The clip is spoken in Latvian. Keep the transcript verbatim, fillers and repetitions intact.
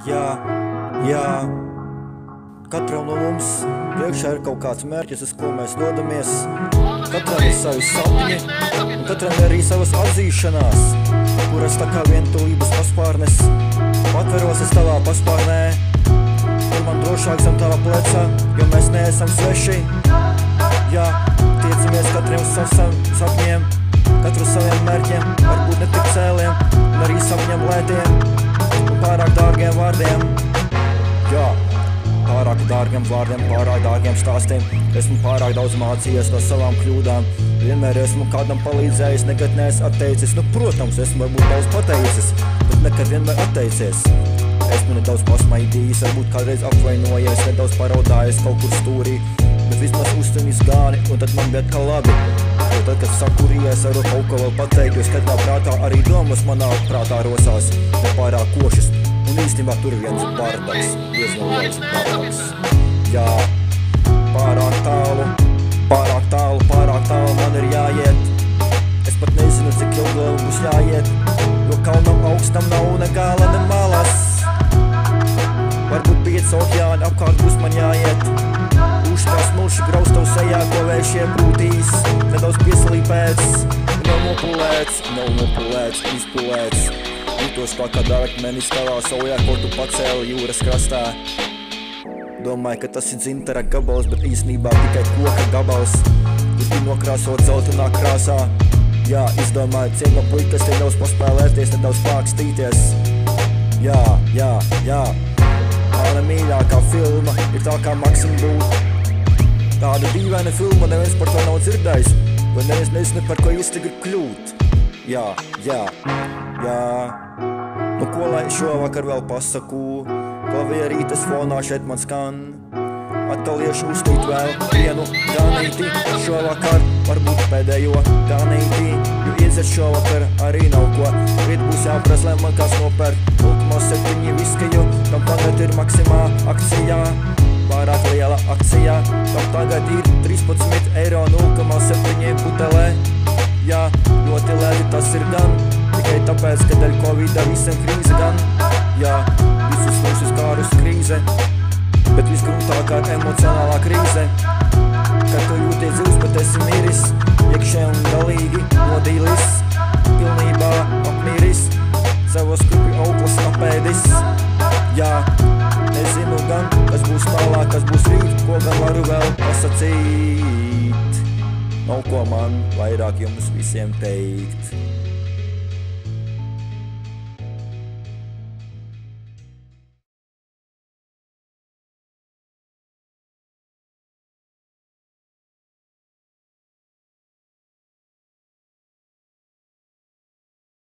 Jā, jā, katram no mums priekšā ir kaut kāds mērķis, uz ko mēs dodamies. Katram ir savi sapņi, un katram ir arī savas atzīšanās, kuras tā kā vientulības paspārnes. Patveros es tavā paspārnē, kur man drošāk zem tava pleca, jo mēs neesam sveši. Jā, tiecamies katram uz saviem sapņiem, katru saviem mērķiem, varbūt ne tik cēliem, un arī sapņiem lētiem un pārāk dārgiem vārdiem. Jā, pārāk dārgiem vārdiem, pārāk dārgiem stāstiem. Esmu pārāk daudz mācījies no savām kļūdām. Vienmēr esmu kādam palīdzējis, nekad neesmu atteicis. Nu, protams, esmu varbūt daudz pateicis, bet nekad vienmēr atteicies. Esmu nedaudz pasmaidījis, varbūt kādreiz apvainojies, nedaudz paraudājis kaut kur stūrī, bet vismaz uztunis gāni, un tad man bija atkal labi. Jo tad, kad sakurījies, varu kaut ko vēl pateikt, jo skaidrā prātā arī domas manā prātā rosās, nepārāk košas. Un īstenībā tur viens bardaks, diezgan liels bardaks. Jā, pārāk tālu, pārāk tālu, pārāk tālu man ir jāiet. Es pat nezinu, cik ilgi vēl būs jāiet, jo kalnam augstam nav ne gala, ne malas. Varbūt pieci okeāni apkārt būs man jāiet. Uštās mulši graustos sejā, ko vējš iebrūtīs. Nedaudz pieslīpēts, nav nopulēts, nav nopulēts, izpulēts. Jūtos kā kādā akmenis tavā saujā, ko tu pacēli jūras krastā. Domāju, ka tas ir dzintara gabals, bet īstenībā tikai koka gabals, kur tu nokrāsot zeltainā krāsā. Jā, izdomāju ciema puikas, nedaudz paspēlēties, nedaudz pākstīties. Jā, jā, jā. Mana mīļākā filma ir tā kā Maksim būt. Tāda dīvaina filma, neviens par to nav dzirdējis, vai neviens nezinu, par ko īsti grib kļūt. Jā, jā, jā. Nu ko lai šovakar vēl pasaku, klavierītes fonā šeit man skan. Atkal iešu uztīt vēl vienu ganīti šovakar, varbūt pēdējo ganīti, jo iedzert šovakar arī nav ko. Rīt būs jāpras, lai man kāds nopērk nulle komā septiņi viskiju, tam tagad ir Maksimā akcijā, pārāk liela akcijā, tam tagad ir trīspadsmit eiro nulle komā septiņi butelē. Jā, ļoti lēti tas ir gan, tikai tāpēc, ka dēļ Covida visiem krīze gan. Jā, visus mūšus kārus krīze, bet visgrūtākā emocionālā krīze, kad tu jūties dzīvs, bet esi miris, iekšē un galīgi nodīlis, pilnībā apmīris, savos kurpju auklas apēdis. Jā, nezinu gan, kas būs tālāk, kas būs rīt, ko gan varu vēl pasacīt. Nav ko man vairāk jums visiem teikt.